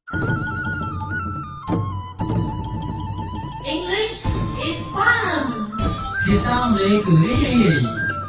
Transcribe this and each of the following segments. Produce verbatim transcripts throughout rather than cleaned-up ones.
English is fun. Thì sao để gửi gì?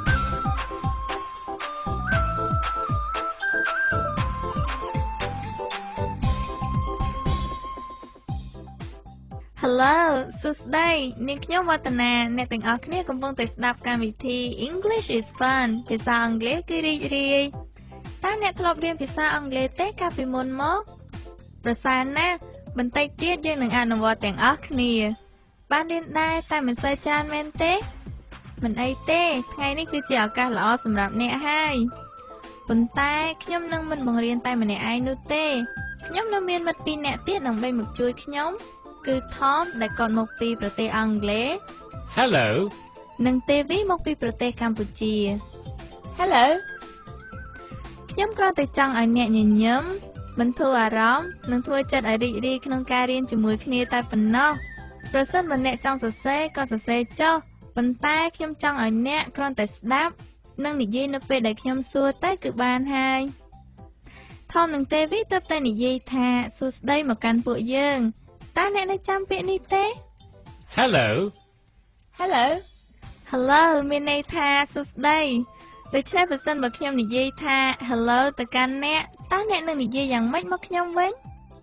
Hello, សួស្តីនាងខ្ញុំវឌ្ឍនាអ្នកទាំងអស់គ្នាកំពុងតែស្ដាប់កម្មវិធី English is fun ភាសាអង់គ្លេសគឺរីករាយតើអ្នកធ្លាប់រៀនភាសាអង់គ្លេសទេកាលពីមុនមកប្រសើរណាស់បន្តិចទៀតយើងនឹងអនុវត្តទាំងអស់គ្នាបានរៀនដែរតែមិនសូវច្រើនមែនទេមិនអីទេថ្ងៃនេះគឺជាឱកាសល្អសម្រាប់អ្នកហើយប៉ុន្តែខ្ញុំនឹងមិនបង្រៀនតែម្នាក់ឯងនោះទេខ្ញុំនៅមានមិត្តពីរនាក់ទៀតដើម្បីមកជួយខ្ញុំគឺ Tom ដែលគាត់មកពីប្រទេសអង់គ្លេស Hello និង Tevi មកពីប្រទេសកម្ពុជា Hello ខ្ញុំគ្រាន់តែចង់ឲ្យអ្នកញញឹមបន្ធូរអារម្មណ៍និងធ្វើចិត្តឲ្យរីករាយក្នុងការរៀនជាមួយគ្នាតែប៉ុណ្ណោះប្រសិនបើអ្នកចង់សរសេរក៏សរសេរចុះប៉ុន្តែខ្ញុំចង់ឲ្យអ្នកគ្រាន់តែស្ដាប់និងនិយាយនៅពេលដែលខ្ញុំសួរទៅគឺបានហើយ Tom និង Tevi ទើបតែនិយាយថាសួស្ដីមកកាន់ពួកយើងតើអ្នកនៅចាំពាក្យនេះទេ Hello Hello Hello មានន័យថាសួស្ដីដូច្នេះបើសិនបើខ្ញុំនិយាយថា Hello ទៅកាន់អ្នកតើអ្នកនឹងនិយាយយ៉ាងម៉េចមកខ្ញុំវិញ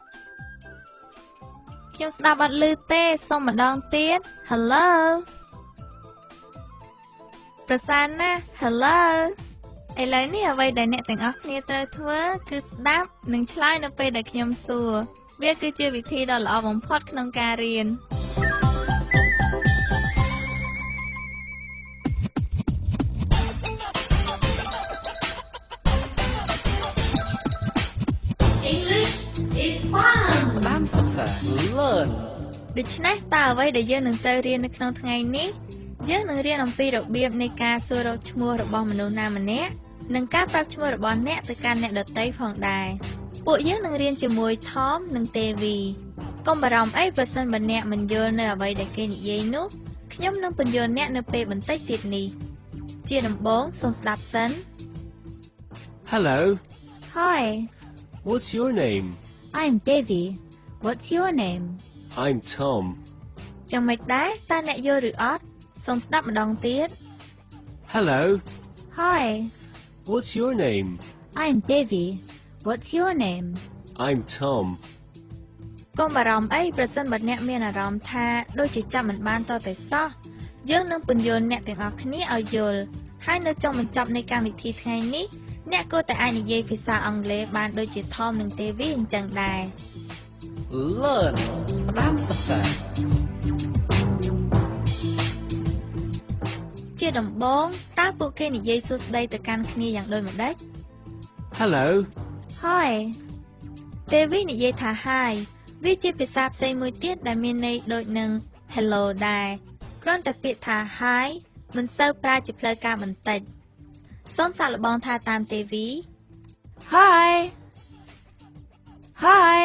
ខ្ញុំស្ដាប់អត់ឮទេសូមម្ដងទៀត Hello ប្រសើរណាស់ Hello ឥឡូវនេះអ្វីដែលអ្នកទាំងអស់គ្នាត្រូវធ្វើគឺស្ដាប់និងឆ្លើយនៅពេលដែលខ្ញុំសួរវាគឺជាវិធីដ៏ល្អបំផុតក្នុងការរៀន English is fun. តាមសិក្សា learn ដូច្នេះតើអ្វីដែលយើងនឹងទៅរៀននៅក្នុងថ្ងៃនេះយើងនឹងរៀនអំពីរបៀបនៃការសួររកឈ្មោះរបស់មនុស្សណាម្នាក់និងការប្រាប់ឈ្មោះរបស់អ្នកទៅកាន់អ្នកដទៃផងដែរពួកយើងនឹងរៀនជាមួយ Tom និង Tevi កុំបារម្ភអីប្រសិនបើអ្នកមិនយល់នៅអ្វីដែលគេនិយាយនោះខ្ញុំនឹងពន្យល់អ្នកនៅពេលបន្តិចទៀតនេះជាដំបូងសូមស្ដាប់សិន Hello Hi What's your name I'm Tevi What's your name I'm Tom យ៉ាងម៉េចដែរតើអ្នកយល់ឬអត់សូមស្ដាប់ម្ដងទៀត Hello Hi What's your name I'm Tevi What's your name I'm Tom កុំបារម្ភអីប្រសិនបើអ្នកមានអារម្មណ៍ថាដូចជាចាំមិនបានតតែសោះយើងនឹងពន្យល់អ្នកទាំងអស់គ្នាឲ្យយល់ហើយនៅចុងបញ្ចប់នៃកម្មវិធីថ្ងៃនេះអ្នកគួរតែអាចនិយាយភាសាអង់គ្លេសបានដូចជា Tom និង Tevi អញ្ចឹងដែរ learn តាមសិក្សាជាដំបូងតើពួកគេនិយាយសួស្ដីទៅកាន់គ្នាយ៉ាងដូចម្ដេច Hello Hi Tevi និយាយថា Hi វាជាភាសាផ្សេងមួយទៀតដែលមានន័យដូចនឹង Hello ដែរគ្រាន់តែពាក្យថា Hi មិនសូវប្រើជាផ្លូវការបន្តិចសូមសាកល្បងថាតាម Tevi Hi Hi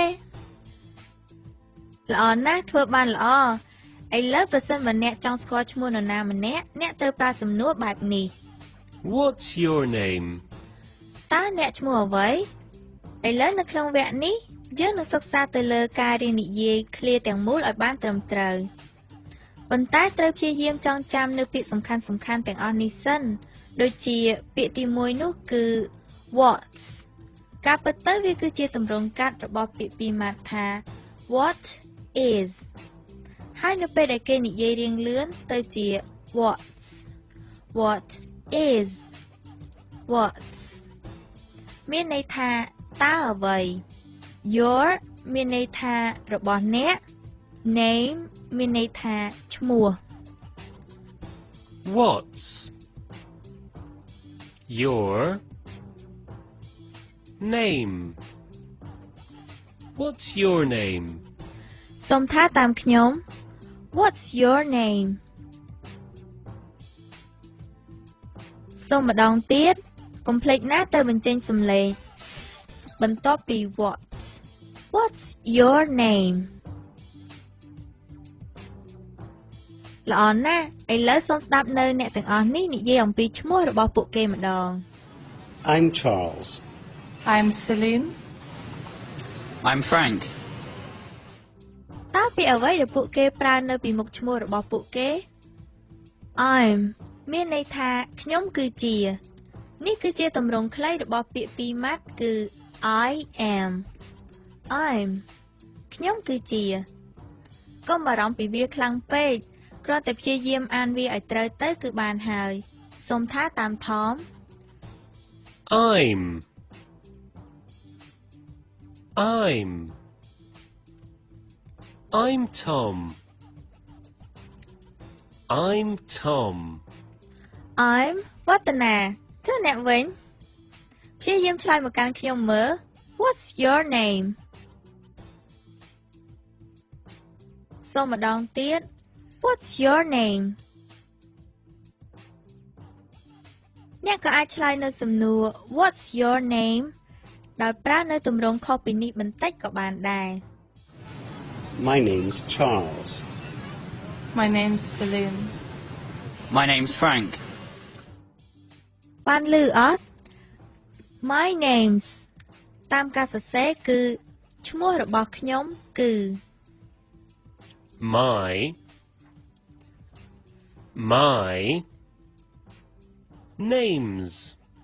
ល្អណាស់ធ្វើបានល្អឥឡូវប្រសិនបើអ្នកចង់ស្គាល់ឈ្មោះនរណាម្នាក់អ្នកត្រូវប្រើសំណួរបែបនេះ What's your name តើអ្នកឈ្មោះអ្វីឥឡូវនៅក្នុងវគ្គនេះយើងនឹងសិក្សាទៅលើការរៀននិយាយឃ្លាទាំងមូលឲ្យបានត្រឹមត្រូវប៉ុន្តែត្រូវព្យាយាមចងចាំនៅពាក្យសំខាន់សំខាន់ទាំងអស់នេះសិនដូចជាពាក្យទីមួយនោះគឺ what ការពិតទៅវាគឺជាទម្រង់កាត់របស់ពាក្យពីរម៉ាត់ថា what is ហើយនៅពេលដែលគេនិយាយរៀងលឿនទៅជា what what is what មានន័យថាតើអ្វី your មានន័យថារបស់អ្នក name មានន័យថាឈ្មោះ What's your name What's your name សូមថាតាមខ្ញុំ What's your name សូមម្ដងទៀតកុំភ្លេចណាទៅបញ្ចេញសំឡេងបន្ទាប់ពី what What's your name ល្អណាស់ឥឡូវសូមស្ដាប់នៅអ្នកទាំងអស់នេះនិយាយអំពីឈ្មោះរបស់ពួកគេម្ដង I'm Charles I'm Celine I'm Frank តើពាក្យអ្វីដែលពួកគេប្រើនៅពីមុខឈ្មោះរបស់ពួកគេ I'm មានន័យថាខ្ញុំគឺជានេះគឺជាទម្រង់ខ្លីរបស់ពាក្យពីរម៉ាត់គឺ I am I'm ខ្ញុំគឺជាកុំបារម្ភពីវាខ្លាំងពេកគ្រាន់តែព្យាយាមអានវាឲ្យត្រូវទៅគឺបានហើយសូមថាតាមថម I'm I'm I'm Tom I'm Tom I'm វឌ្ឍនាចុះអ្នកវិញព្យាយាមឆ្លើយមកកាន់ខ្ញុំមើល What's your name សូមម្ដងទៀត What's your name អ្នកក៏អាចឆ្លើយនៅសំណួរ What's your name ដោយប្រើនៅទម្រង់ខុសពីនេះបន្តិចក៏បានដែរ My name's Charles. My name's Celine. My name's Frank. បានឮអត់ My name's តាមការសរសេរគឺឈ្មោះរបស់ខ្ញុំគឺ My My names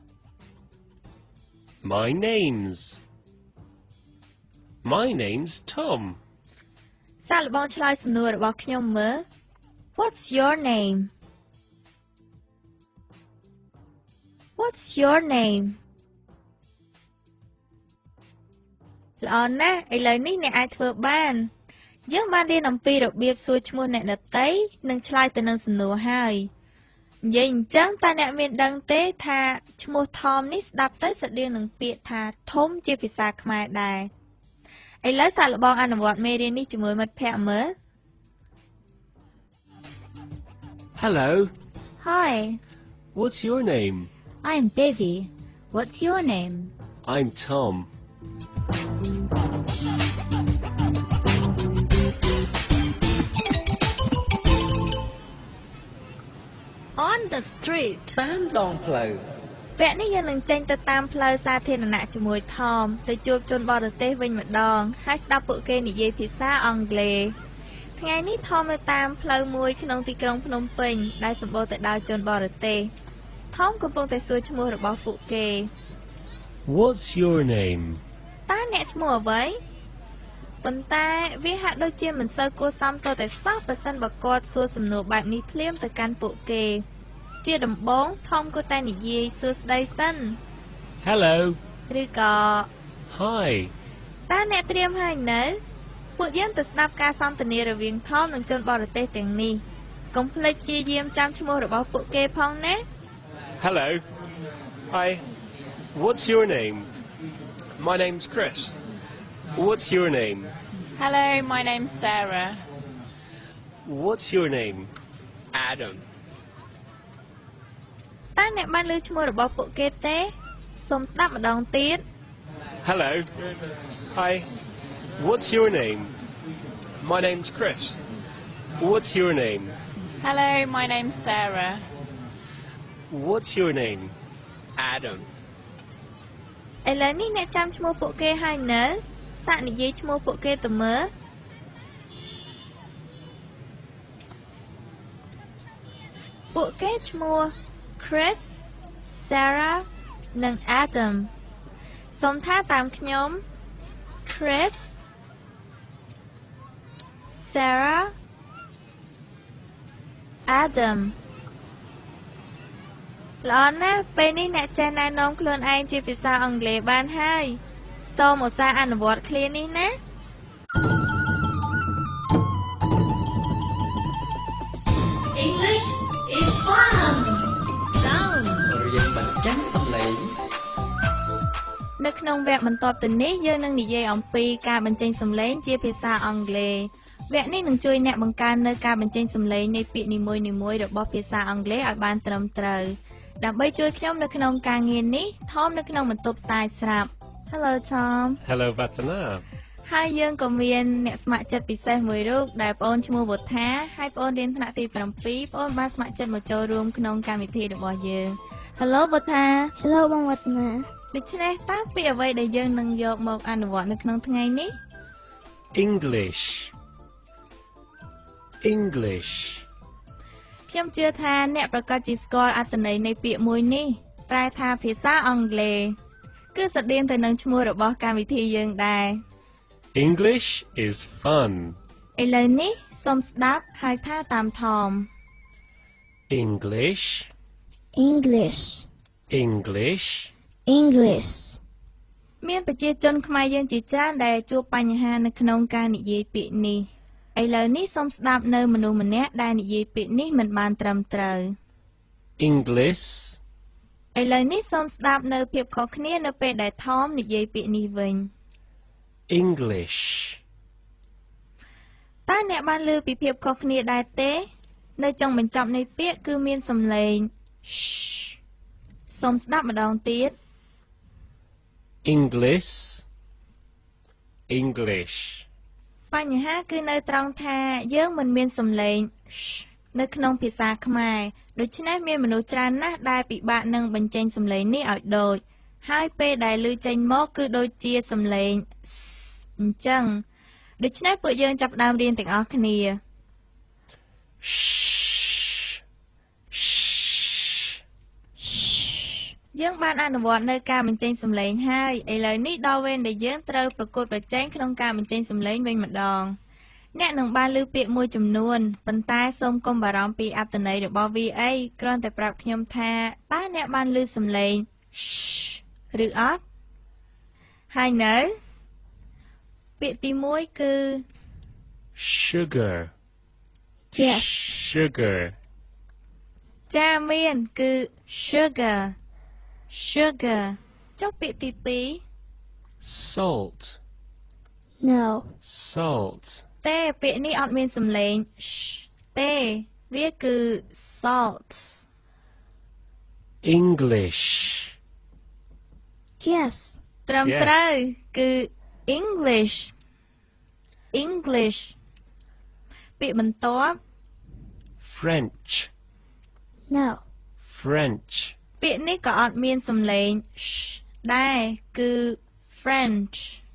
My name's My name's Tom សាកល្បងឆ្លើយសំណួររបស់ខ្ញុំមើល What's your name What's your name ល្អណាស់ឥឡូវនេះអ្នកអាចធ្វើបានយើងបានរៀនអំពីរបៀបសួរឈ្មោះអ្នកដទៃនិងឆ្លើយទៅនឹងសំណួរហើយនិយាយអញ្ចឹងតើអ្នកមានដឹងទេថាឈ្មោះ Tom នេះស្ដាប់ទៅស្រដៀងនឹងពាក្យថាធំជាភាសាខ្មែរដែរឥឡូវសាកល្បងអនុវត្តមេរៀននេះជាមួយមិត្តភ័ក្តិមើល Hello Hi, What's your name I'm Devi. What's your name? I'm Tom On the street តាមដងផ្លូវវគ្គនេះយើងនឹងចេញទៅតាមផ្លូវសាធារណៈជាមួយ Tom ទៅជួបជនបរទេសវិញម្ដងហើយស្ដាប់ពួកគេនិយាយភាសាអង់គ្លេសថ្ងៃនេះ Tom នៅតាមផ្លូវមួយក្នុងទីក្រុងភ្នំពេញដែលសម្បូរទៅដោយជនបរទេស Tom កំពុងតែសួរឈ្មោះរបស់ពួកគេ What's your name តើអ្នកឈ្មោះអ្វីប៉ុន្តែវាហាក់ដូចជាមិនសូវគួរសមទៅតែសោះប្រសិនបើគាត់សួរសំណួរបែបនេះភ្លាមទៅកាន់ពួកគេជាដំបូង Tom គួរតែនិយាយសួស្ដីសិន Hello ឬក៏ Hi តើអ្នកត្រៀមហើយនៅពួកយើងទៅស្ដាប់ការសន្ទនារវាង Tom និងជនបរទេសទាំងនេះកុំភ្លេចព្យាយាមចាំឈ្មោះរបស់ពួកគេផងណា Hello. Hi. What's your name? My name's Chris. What's your name? Hello, my name's Sarah. What's your name? Adam. តើអ្នកបានឮឈ្មោះរបស់ពួកគេទេសូមស្ដាប់ម្ដងទៀត Hello. Hi. What's your name? My name's Chris. What's your name? Hello, my name's Sarah. What's your name? Adam. ឥឡូវនេះអ្នកចាំឈ្មោះពួកគេហើយនៅសាកនិយាយឈ្មោះពួកគេទៅមើលពួកគេឈ្មោះ Chris, Sarah និង Adam សូមថាតាមខ្ញុំ Chris, Sarah, Adam ល្អណាស់ពេលនេះអ្នកចេះណែនាំខ្លួនឯងជាភាសាអង់គ្លេសបានហើយសូមឧស្សាហ៍អនុវត្តឃ្លានេះណា English is fun. Sound រៀនបញ្ចាំងសំឡេងនៅក្នុងវគ្គបន្ទាប់ទៅនេះយើងនឹងនិយាយអំពីការបញ្ចេញសំឡេងជាភាសាអង់គ្លេសវគ្គនេះនឹងជួយអ្នកបង្កើននៅការបញ្ចេញសំឡេងនៃពាក្យនីមួយៗរបស់ភាសាអង់គ្លេសឲ្យបានត្រឹមត្រូវដើម្បីជួយខ្ញុំនៅក្នុងការងារនេះ Tom នៅក្នុងបន្ទប់ផ្សាយស្រាប់ Hello Tom Hello Vatana ហើយយើងក៏មានអ្នកស្ម័គ្រចិត្តពិសេសមួយរូបដែលប្អូនឈ្មោះវុធា ហើយប្អូនរៀនថ្នាក់ទី7ប្អូនបានស្ម័គ្រចិត្តមកចូលរួមក្នុងកម្មវិធីរបស់យើង Hello វុធា Hello បងវឌ្ឍនាដូច្នេះតើពាក្យអ្វីដែលយើងនឹងយកមកអនុវត្តនៅក្នុងថ្ងៃនេះ English English. ខ្ញុំជឿថាអ្នកប្រកាសជាស្គាល់អត្ថន័យនៃពាក្យមួយនេះប្រែថាភាសាអង់គ្លេសគឺស្តៀងទៅនឹងឈ្មោះរបស់កម្មវិធីយើងដែរ English is fun. ឥឡូវនេះសូមស្ដាប់ហើយថាតាមថម English, English, English, English. មានប្រជាជនខ្មែរយើងជាច្រើនដែលជួបបញ្ហានៅក្នុងការនិយាយពាក្យនេះឥឡូវនេះសូមស្ដាប់នៅមនុស្សម្នាក់ដែលនិយាយពាក្យនេះមិនបានត្រឹមត្រូវ English, ឥឡូវនេះសូមស្ដាប់នៅភាពខុសគ្នានៅពេលដែលថមនិយាយពាក្យនេះវិញ English. តើអ្នកបានឮពីភាពខុសគ្នាដែរទេនៅចុងបញ្ចប់នៃពាក្យគឺមានសំឡេង sh សូមស្ដាប់ម្ដងទៀត English, English. បញ្ហាគឺនៅត្រង់ថាយើងមិនមានសំឡេង sh នៅក្នុងភាសាខ្មែរដូច្នេះមានមនុស្សច្រើនណាស់ដែលពិបាកនឹងបញ្ចេញសំឡេងនេះឲ្យដូចហើយពេលដែលឮចេញមកគឺដូចជាសំឡេង s អញ្ចឹងដូច្នេះពួកយើងចាប់ផ្ដើមរៀនទាំងអស់គ្នា Shh, shh. យើងបានអនុវត្តនៅការបញ្ចេញសំឡេងហើយឥឡូវនេះដល់វេនដែលយើងត្រូវប្រកួតប្រជែងក្នុងការបញ្ចេញសំឡេងវិញម្ដងអ្នកនឹងបានឮពាក្យមួយចំនួនប៉ុន្តែសូមកុំបារម្ភពីអត្ថន័យរបស់វាអីគ្រាន់តែប្រាប់ខ្ញុំថាតើអ្នកបានឮសំឡេង shh ឬអត់ហើយនៅពាក្យទីមួយគឺ Sugar. Yes. Sugar. ចាមានគឺ sugar sugar ចុះពាក្យទីពីរ Salt. No. Salt. ទេពាក្យនេះអត់មានសំឡេង sh ទេវាគឺ salt English. Yes. ត្រឹមត្រូវគឺ English English ពាក្យបន្ទាប់ French. No. French. ពាក្យនេះក៏អត់មានសំឡេង sh ដែរគឺ French.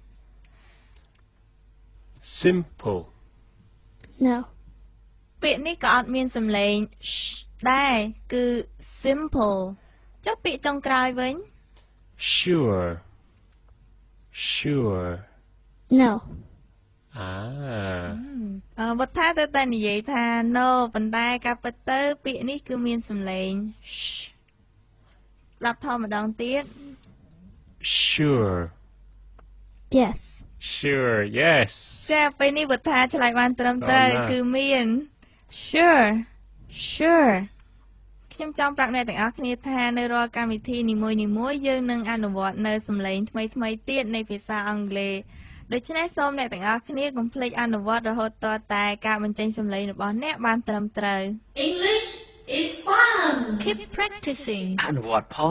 Simple. No. ពាក្យនេះក៏អត់មានសំឡេង sh ដែរគឺ simple ចុះពាក្យចុងក្រោយវិញ Sure. Sure. No. Ah. អឺវត្តថាទៅតែនិយាយថា no ប៉ុន្តែការពិតទៅពាក្យនេះគឺមានសំឡេង sh ស្ដាប់ថមម្ដងទៀត Sure. Yes. Sure. Yes. ចាពេលនេះវត្តថាឆ្លើយបានត្រឹមត្រូវគឺមាន sure sure ខ្ញុំចង់ប្រាប់អ្នកទាំងអស់គ្នាថានៅរាល់កម្មវិធីនីមួយៗយើងនឹងអនុវត្តនៅសំឡេងថ្មីៗទៀតនៃភាសាអង់គ្លេសដូច្នេះសូមអ្នកទាំងអស់គ្នាកុំភ្លេចអនុវត្តរហូតទាល់តែការបញ្ចេញសំឡេងរបស់អ្នកបានត្រឹមត្រូវ English is fun. Keep practicing. អនុវត្តផង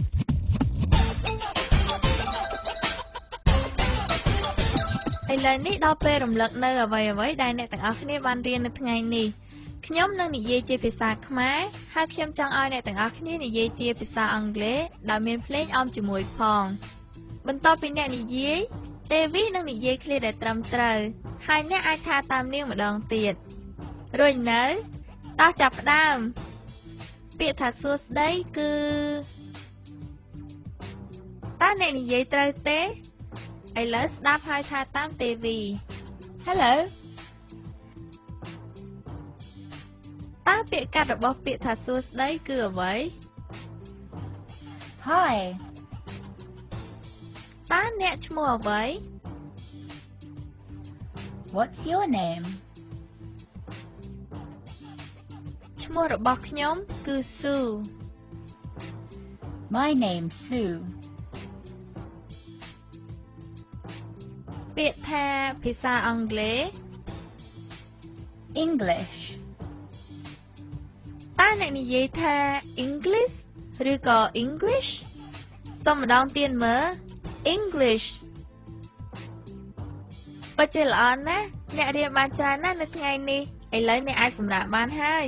ឥឡូវនេះដល់ពេលរំលឹកនៅអ្វីៗដែលអ្នកទាំងអស់គ្នាបានរៀននៅថ្ងៃនេះខ្ញុំនឹងនិយាយជាភាសាខ្មែរហើយខ្ញុំចង់ឲ្យអ្នកទាំងអស់គ្នានិយាយជាភាសាអង់គ្លេសដោយមានភ្លេងអមជាមួយផងបន្ទាប់ពីអ្នកនិយាយទេវីនឹងនិយាយឃ្លាដែលត្រឹមត្រូវហើយអ្នកអាចថាតាមនាងម្ដងទៀតរួចនៅតោះចាប់ផ្ដើមពាក្យថាសួស្ដីគឺតើអ្នកនិយាយត្រូវទេឥឡូវស្ដាប់ហើយថាតាមទេវី Hello. តើពាក្យកាត់របស់ពាក្យថាសួស្ដីគឺអ្វី Hi. តើអ្នកឈ្មោះអ្វី What's your name? ឈ្មោះរបស់ខ្ញុំគឺ Sue My name's Sue. ពាក្យថាភាសាអង់គ្លេស English. តើអ្នកនិយាយថា English ឬក៏ English សូមម្ដងទៀតមើល English ពិតជាល្អណាស់អ្នករៀនបានច្រើនណាស់នៅថ្ងៃនេះឥឡូវអ្នកអាចសម្រាកបានហើយ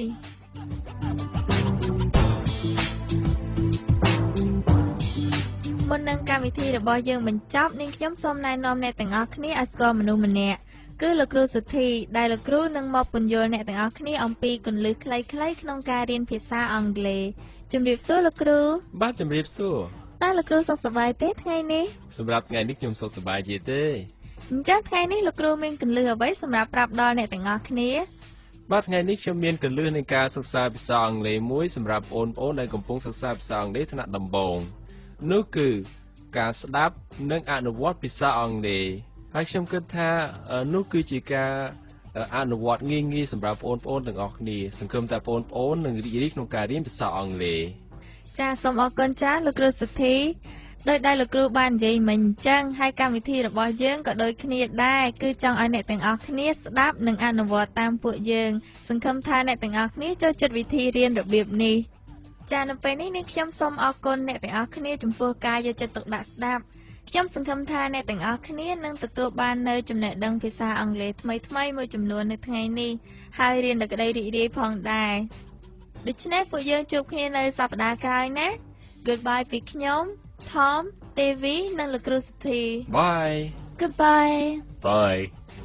មុននឹងកម្មវិធីរបស់យើងបញ្ចប់នាងខ្ញុំសូមណែនាំអ្នកទាំងអស់គ្នាឲ្យស្គាល់មនុស្សម្នាក់គឺលោកគ្រូសុធីដែលលោកគ្រូនឹងមកពន្យល់អ្នកទាំងអស់គ្នាអំពីគន្លឹះខ្លីៗក្នុងការរៀនភាសាអង់គ្លេសជំរាបសួរលោកគ្រូបាទជំរាបសួរតើលោកគ្រូសុខសប្បាយទេថ្ងៃនេះសម្រាប់ថ្ងៃនេះខ្ញុំសុខសប្បាយជាទេអញ្ចឹងថ្ងៃនេះលោកគ្រូមានគន្លឹះអ្វីសម្រាប់ប្រាប់ដល់អ្នកទាំងអស់គ្នាបាទថ្ងៃនេះខ្ញុំមានគន្លឹះនៃការសិក្សាភាសាអង់គ្លេសមួយសម្រាប់បងប្អូនដែលកំពុងសិក្សាភាសាអង់គ្លេសថ្នាក់ដំបូងនោះគឺការស្ដាប់និងអនុវត្តភាសាអង់គ្លេសហើយខ្ញុំគិតថានោះគឺជាការអនុវត្តងាយៗសម្រាប់បងប្អូនទាំងអស់គ្នាសង្ឃឹមថាបងប្អូននឹងរីករាយក្នុងការរៀនភាសាអង់គ្លេសចាសូមអរគុណចាស់លោកគ្រូសុធីដោយដែលលោកគ្រូបាននិយាយមិញអញ្ចឹងហើយកម្មវិធីរបស់យើងក៏ដូចគ្នាដែរគឺចង់ឲ្យអ្នកទាំងអស់គ្នាស្ដាប់និងអនុវត្តតាមពួកយើងសង្ឃឹមថាអ្នកទាំងអស់គ្នាចូលចិត្តវិធីរៀនរបៀបនេះចានៅពេលនេះនាងខ្ញុំសូមអរគុណអ្នកទាំងអស់គ្នាចំពោះការយកចិត្តទុកដាក់ស្ដាប់ខ្ញុំសង្ឃឹមថាអ្នកទាំងអស់គ្នានឹងទទួលបាននូវចំណេះដឹងភាសាអង់គ្លេសថ្មីៗមួយចំនួននៅថ្ងៃនេះហើយរៀនដោយក្តីរីករាយផងដែរដូច្នេះពួកយើងជួបគ្នានៅសប្តាហ៍ក្រោយណា Goodbye ពីខ្ញុំ Tom, Devi និងលោកគ្រូសុធី Bye Goodbye Bye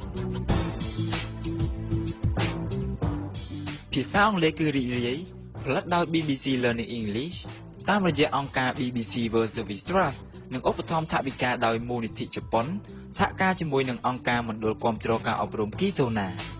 ភាសាអង់គ្លេសគឺរីករាយផលិតដោយ ប៊ី ប៊ី ស៊ី Learning English តាមរយៈអង្គការ ប៊ី ប៊ី ស៊ី World Service Trust និងឧបត្ថម្ភថវិកាដោយមូលនិធិជប៉ុនសហការជាមួយនឹងអង្គការមណ្ឌលគាំទ្រការអប់រំ Kizona